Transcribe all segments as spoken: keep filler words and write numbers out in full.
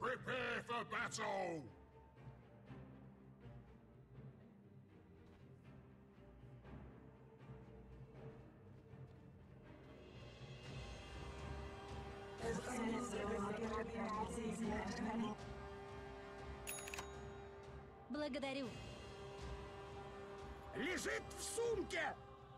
Prepare for battle! Благодарю. Лежит в сумке!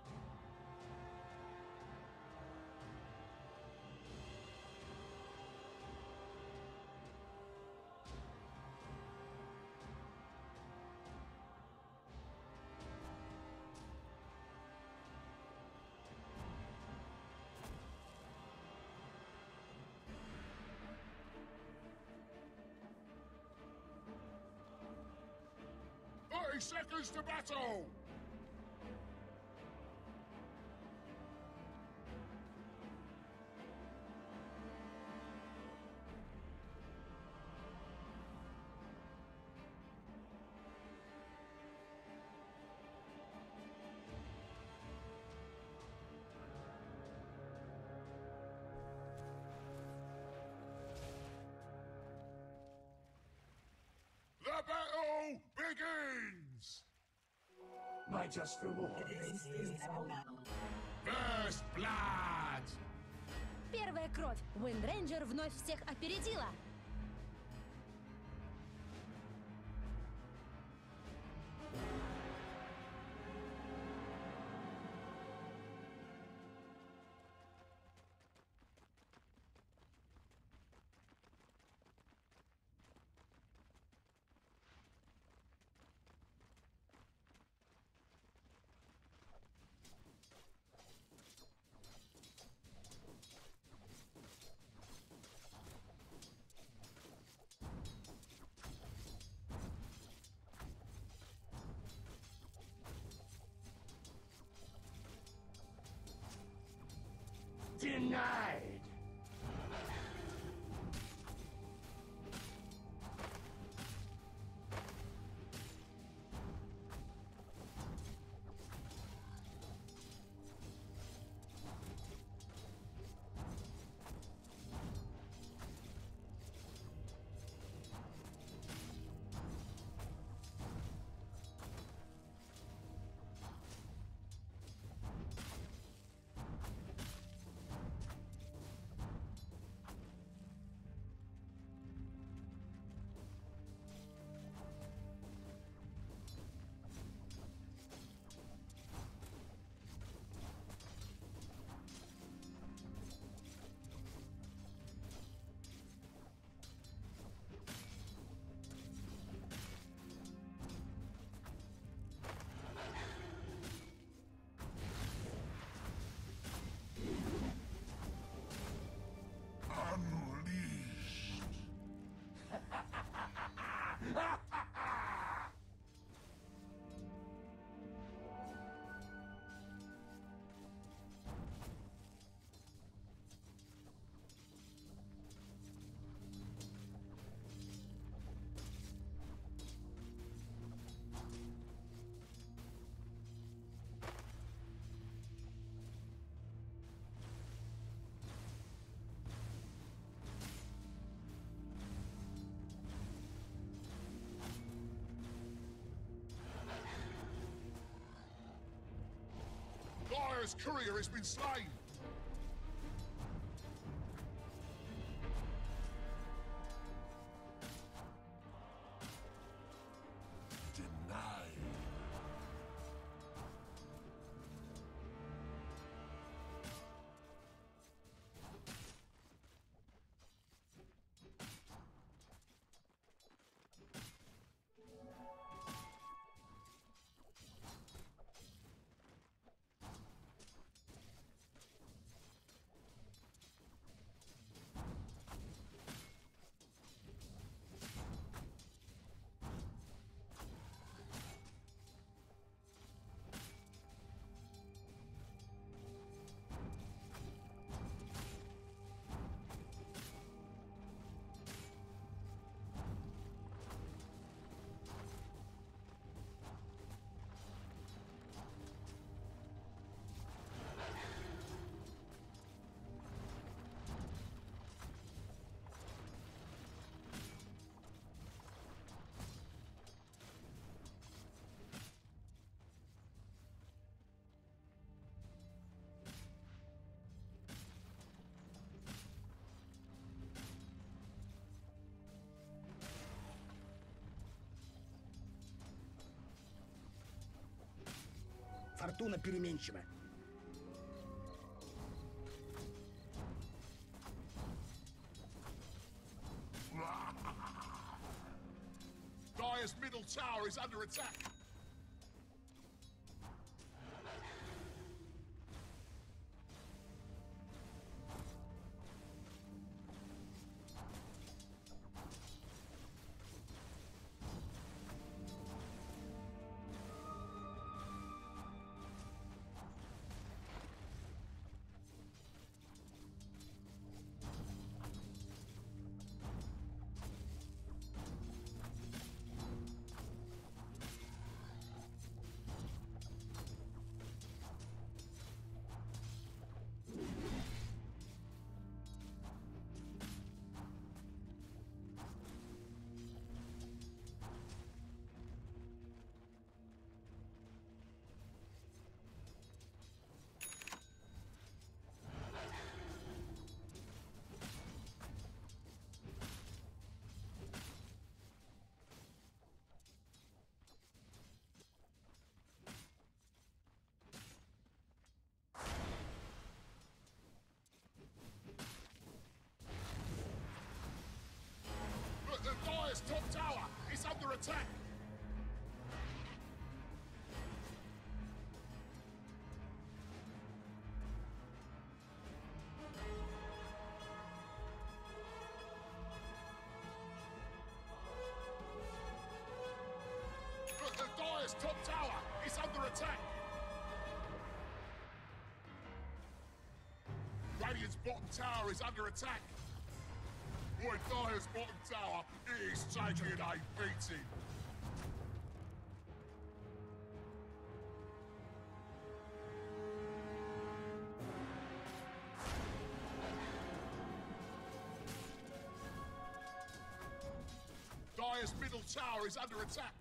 thirty seconds to battle! The battle begins! My just reward. First blood! Первая кровь. Виндрейнджер вновь всех опередила. Denied! Dire's courier has been slain! Denied. фортуна переменчива. Dire's middle tower is under attack. Look, the Dire's top tower is under attack. Look, the Dire's top tower is under attack. Radiant's bottom tower is under attack. Boy, Dire's bottom tower is taking a beating. Dire's middle tower is under attack.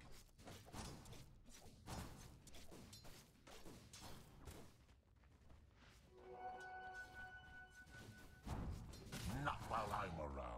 Not while I'm around.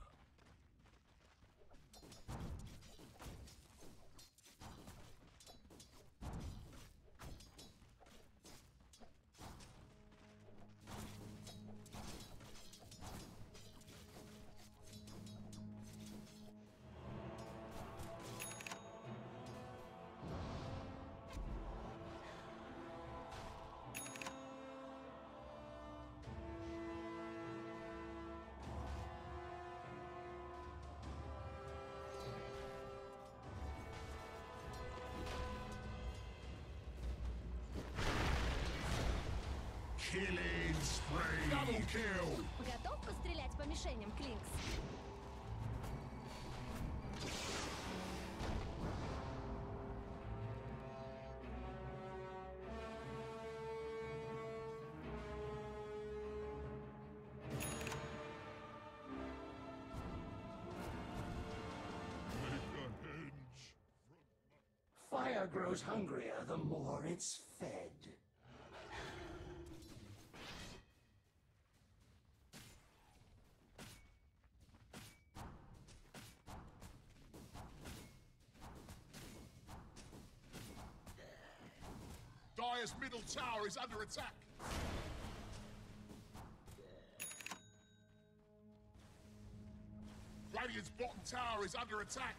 Killing spree. Double kill. Готов пострелять по мишеням, Клинкс? Fire grows hungrier the more it's fed. Dire's middle tower is under attack. Radiant's bottom tower is under attack.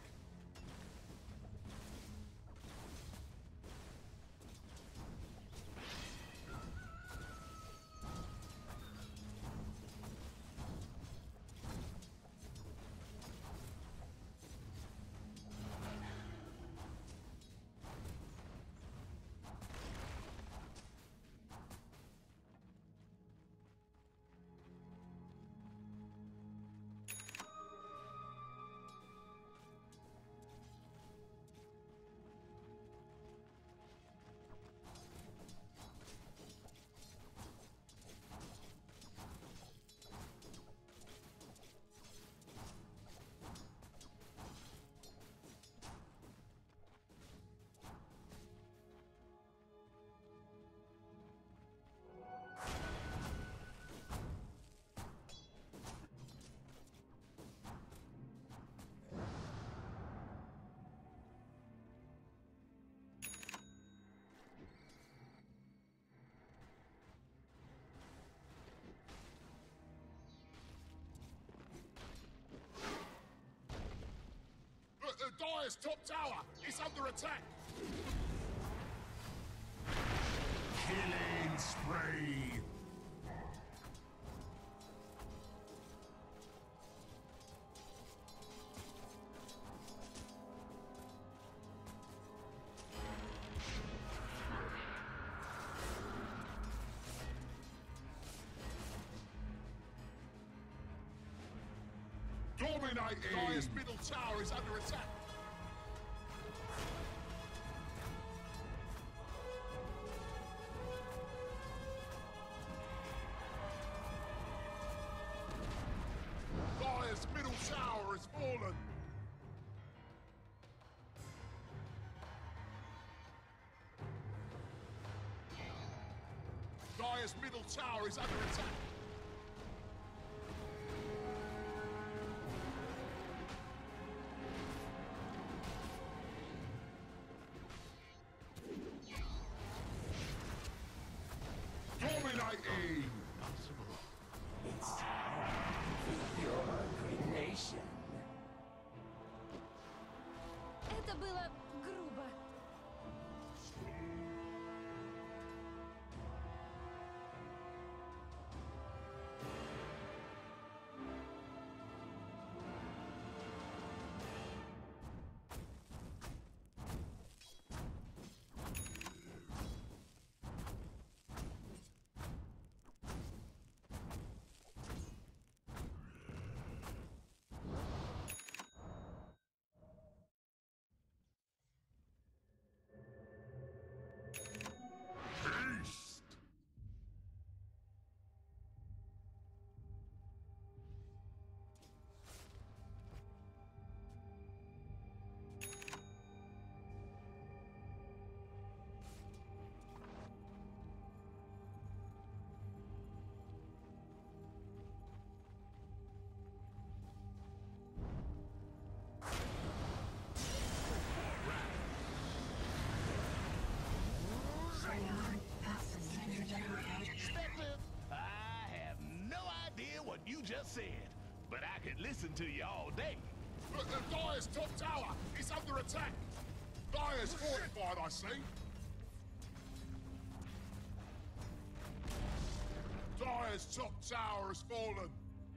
Dire's top tower is under attack. Killing spree. Dominating! Dire's middle tower is under attack. Dire's middle tower has fallen. Dire's middle tower is under attack. Dominating! It's time for your creation. Это было грубо. Beast! Spectre, I have no idea what you just said, but I could listen to you all day. But the Dire's top tower is under attack. Dire's fortified, I see. Dire's top tower has fallen.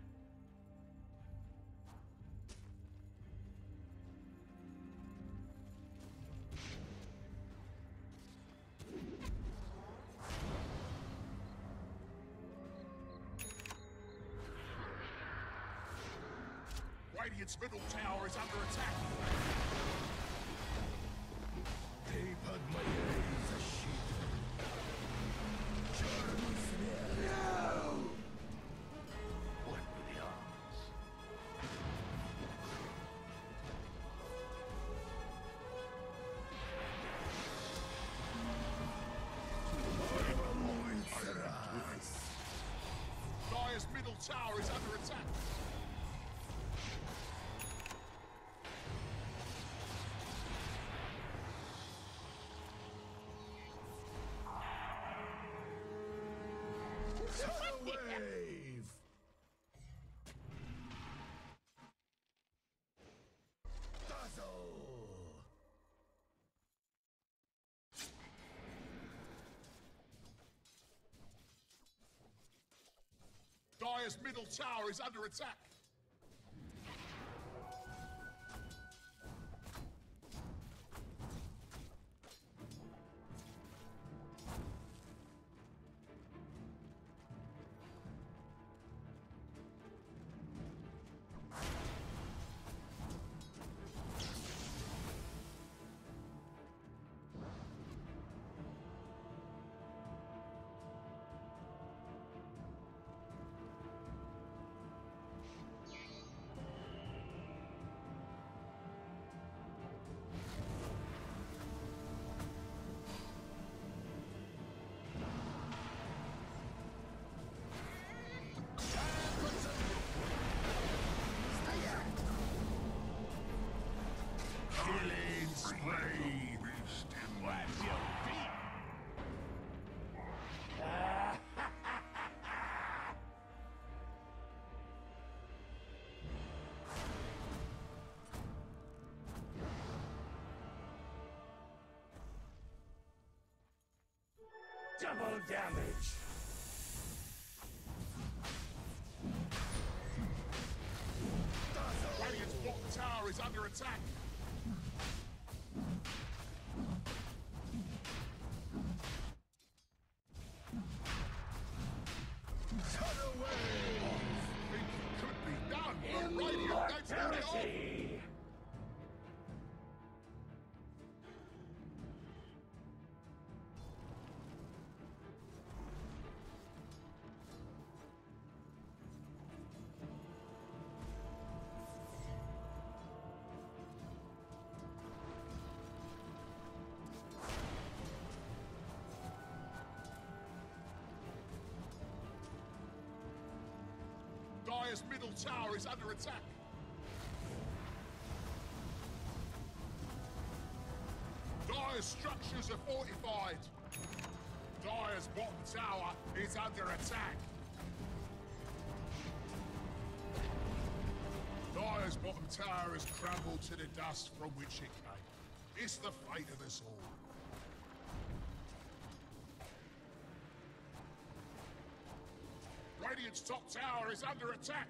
Radiant's middle tower is under attack. What were the odds? Dire's middle tower is under attack. Wave! Dire's middle tower is under attack. Double damage. Radiant's bottom tower is under attack. Think it could be done, but Radiant, they've pulled it off. Immortality. Dire's middle tower is under attack. Dire's structures are fortified. Dire's bottom tower is under attack. Dire's bottom tower has crumbled to the dust from which it came. It's the fate of us all. Radiant's top tower is under attack.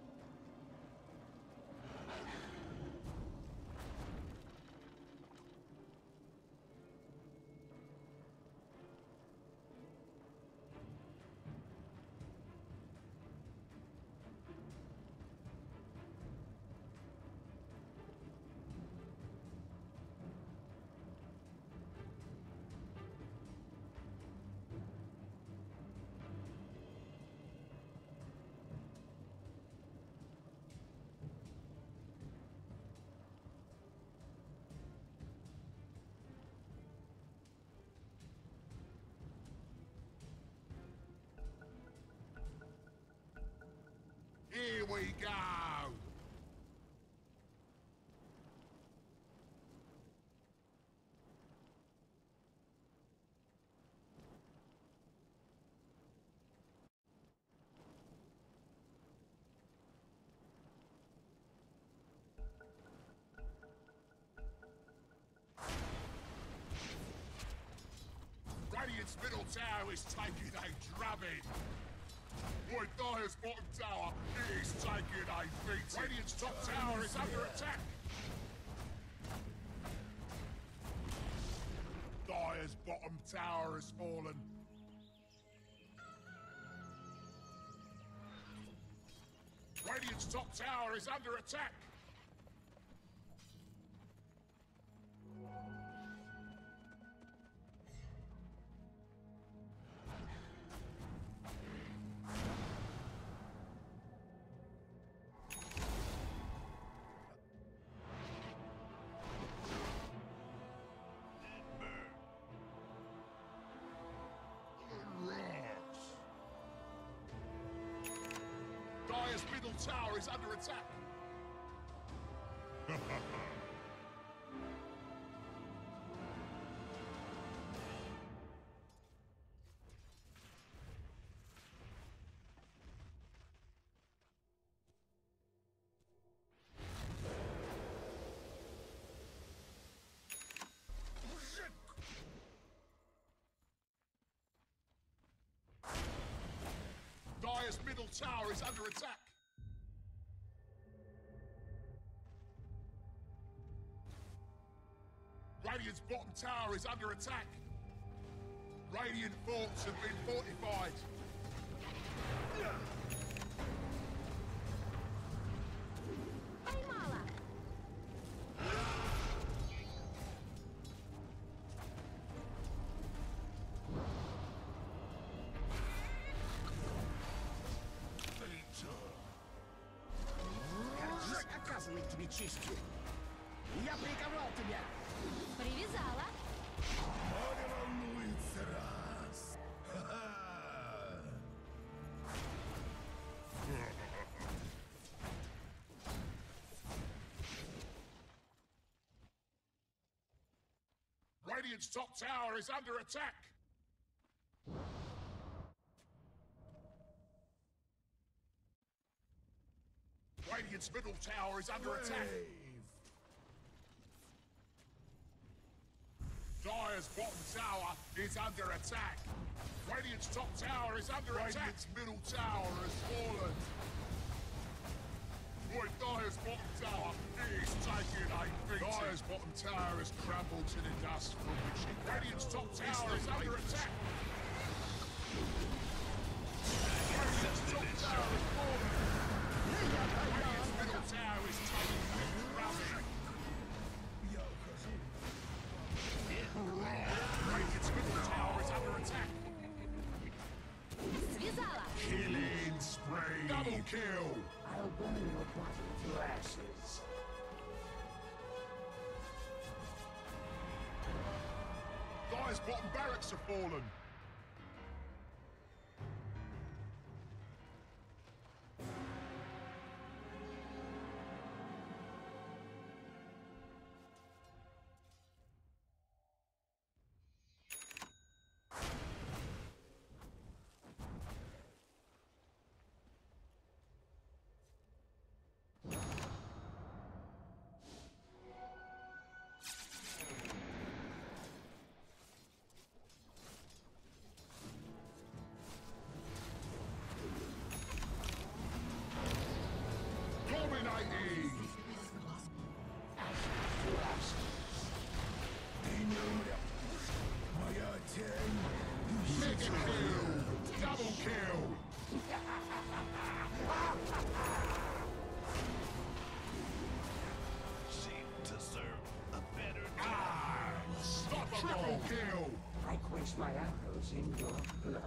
Here we go! Radiant's middle tower is taking a drubbing. Boy, Dire's bottom tower is taking a beating. Radiant's top tower is under attack. Dire's bottom tower has fallen. Radiant's top tower is under attack. Dire's middle tower is under attack. Dire's middle tower is under attack. Radiant's bottom tower is under attack. Radiant forts have been fortified. Поймала! Как же оказывает тебе честь? Я приковал тебя! Привязала! Море волнуется раз. Ха-ха. Radiant's top tower is under attack. Radiant's middle tower is under attack. Dire's bottom tower is under attack. Radiant's top tower is under attack. Radiant's middle tower has fallen. Boy, Dire's bottom tower is taking a beating. Dire's bottom tower has crumbled to the dust from which it... Radiant's top tower is under attack. Radiant's top tower has fallen. Radiant's middle tower is taking a drubbing. Radiant's middle tower is under attack. Связала. Killing spree. Double kill. I'll burn your body to ashes. Dire's bottom barracks have fallen. Dominating! Mega kill! Double kill! Seem to serve a better Ah! Stop triple kill! I quench my arrows in your blood.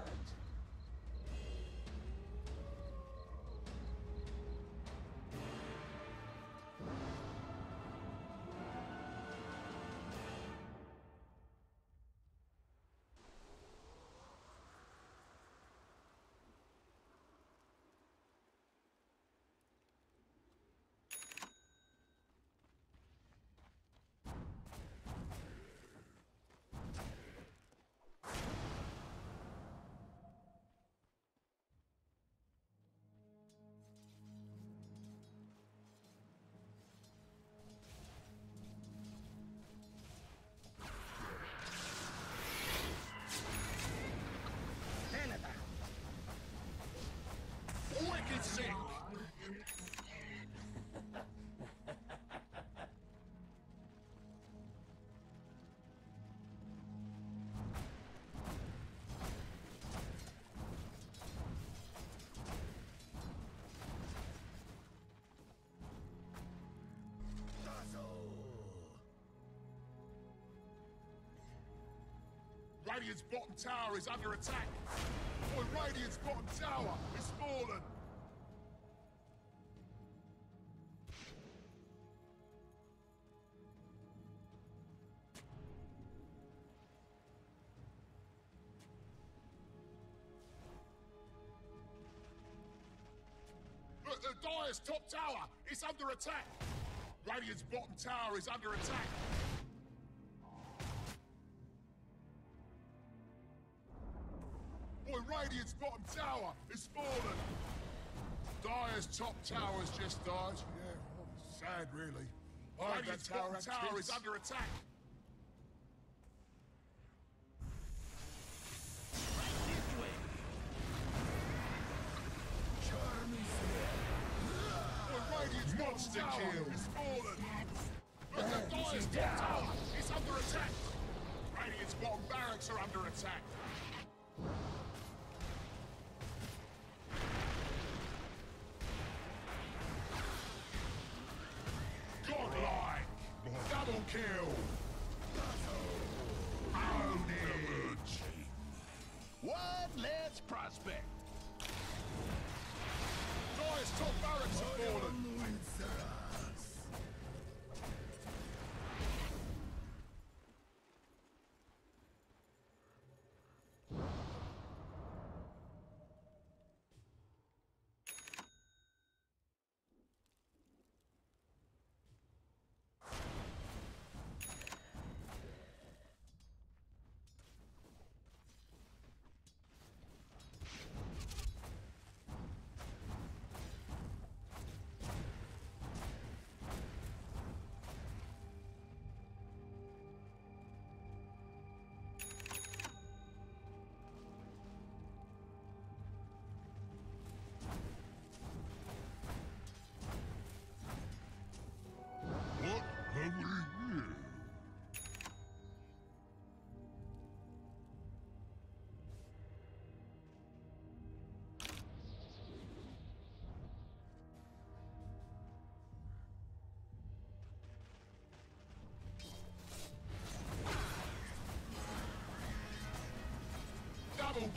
Wicked sick! Radiant's bottom tower is under attack. Boy, Radiant's bottom tower is fallen. Look, the Dire's top tower is under attack. Radiant's bottom tower is under attack. Boy, Radiant's bottom tower is fallen. Dire's top tower's just died. Yeah, sad, really. Radiant's bottom tower is under attack. Boy, Radiant's monster kill is fallen. Look, the Dire's top tower is under attack. Radiant's bottom barracks are under attack. Godlike! Double kill! Ownage! What? Let's prospect. Dire's top barracks have fallen!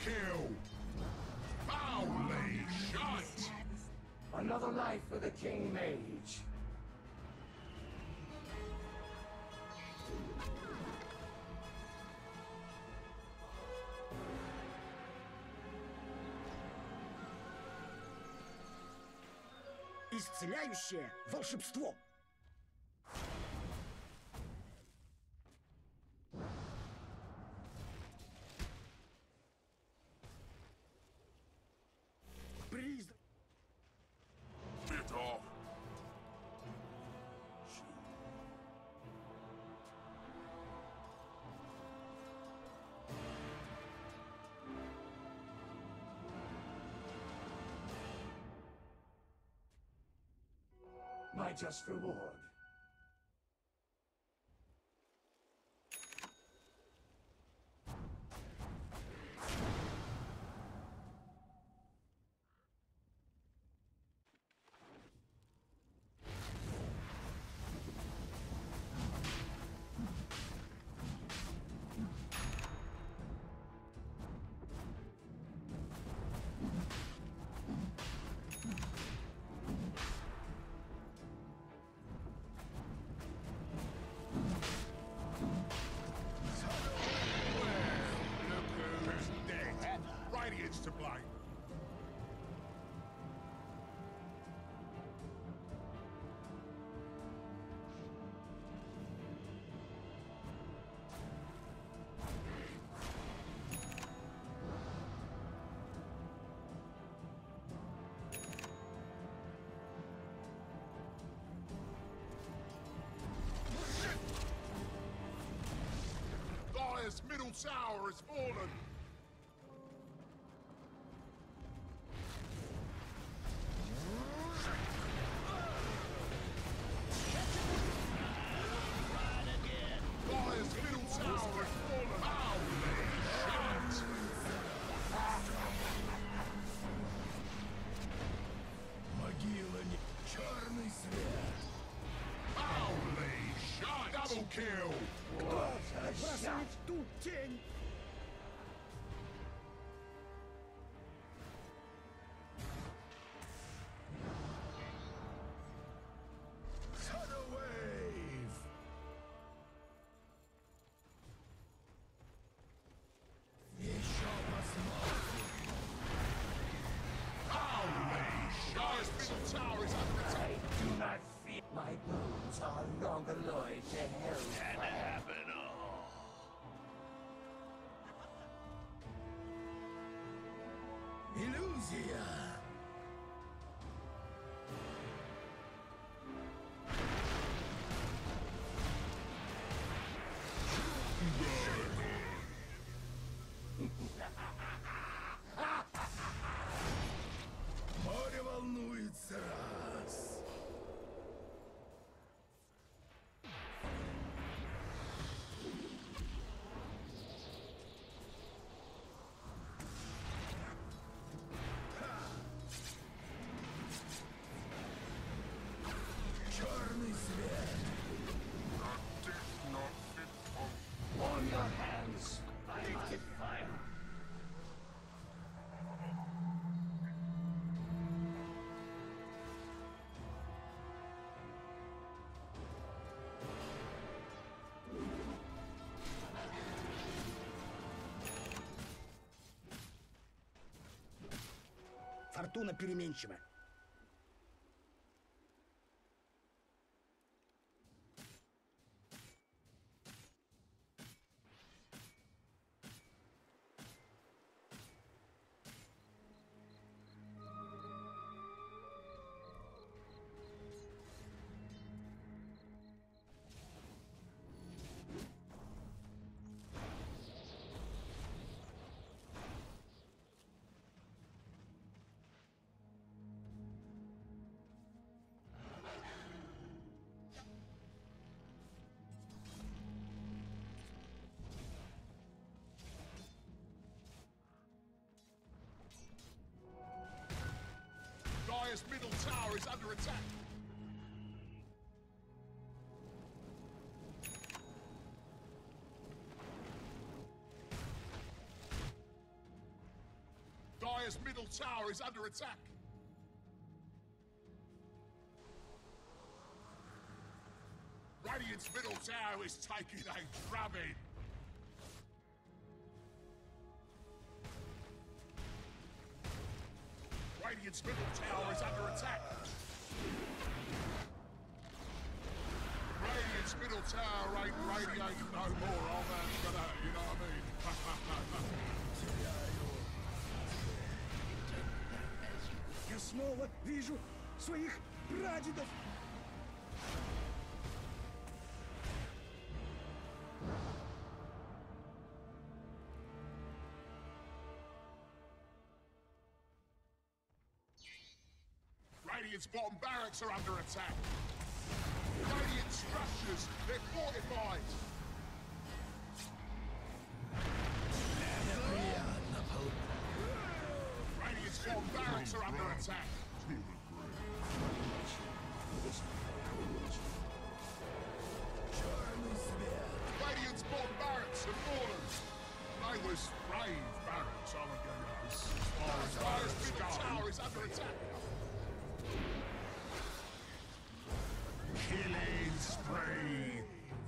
kill! Holy shit! Another life for the King Mage. Исцеляющее волшебство. Призрак. Bit off. My just reward. Look who's dead. Radiant's to blame. Dire's middle tower has fallen. Dire's middle tower has fallen. Holy shit! Могила не... Черный свет. Holy shit! Double kill! Бросает в ту тень. Shadow wave. Еще посмотрим. Holy shit! Dire's middle tower is under attack. I do not feel my bones are long alloyed to hellfire. Happen all. Иллюзия. Море волнуется раз. Черный свет. On your hands. I must fire. Фортуна переменчива. Dire's middle tower is under attack. Dire's middle tower is under attack. Radiant's middle tower is taking a drubbing. Radiant's middle tower is under attack. Radiant's middle tower ain't radiating no more. I'll vouch for that, you know what I mean? Я снова вижу своих прадедов. Radiant's bottom barracks are under attack. Radiant structures, they're fortified. Radiant's bottom barracks are under attack. Radiant's bottom barracks have fallen. They was brave barracks, I would go as far as Dire's middle tower is under attack. Killing spree!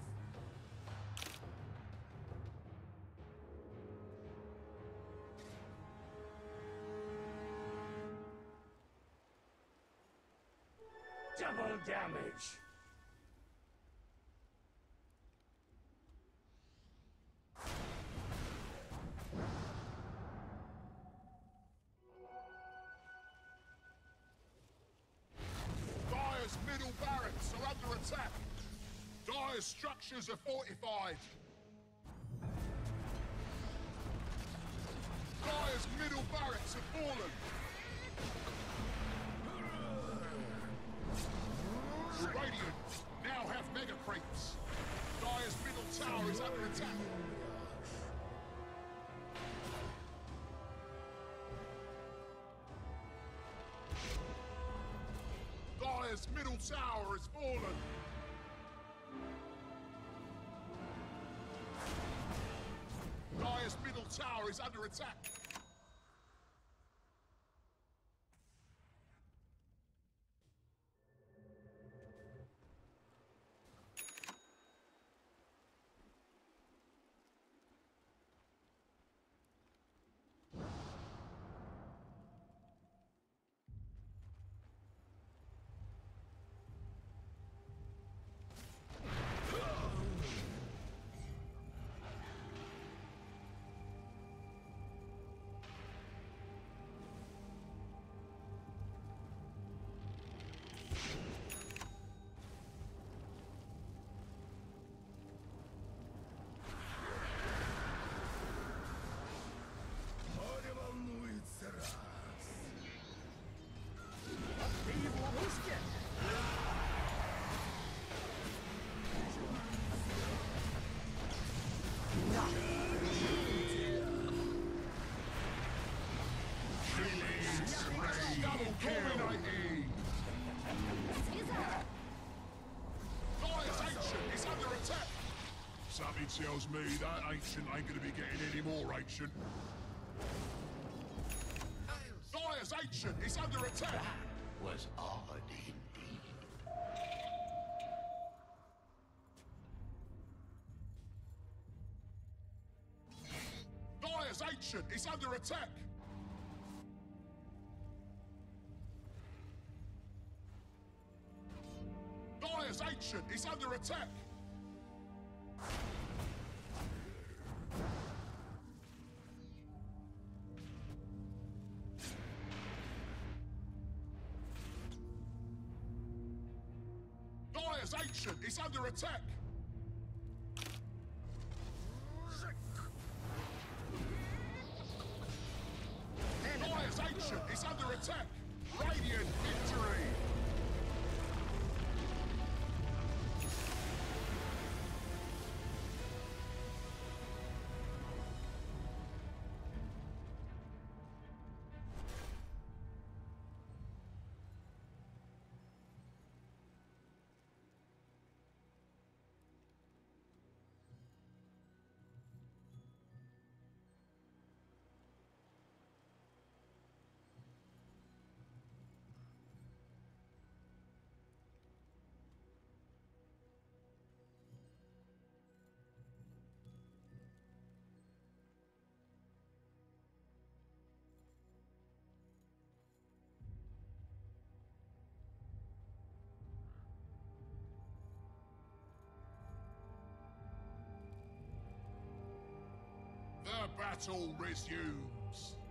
Double damage. Dire's middle barracks are under attack. Dire's structures are fortified. Dire's middle barracks have fallen. The Radiant now have mega creeps. Dire's middle tower is under attack. Dire's middle tower has fallen. Dire's middle tower is under attack. Double dominating! Dire's Ancient is under attack! Something tells me that Ancient ain't gonna be getting any more Ancient. Dire's Ancient is under attack! Was odd indeed. Dire's Ancient is under attack! Dire's Ancient is under attack! Dire's Ancient is under attack! Dire's Ancient is under attack! Radiant victory! The battle resumes.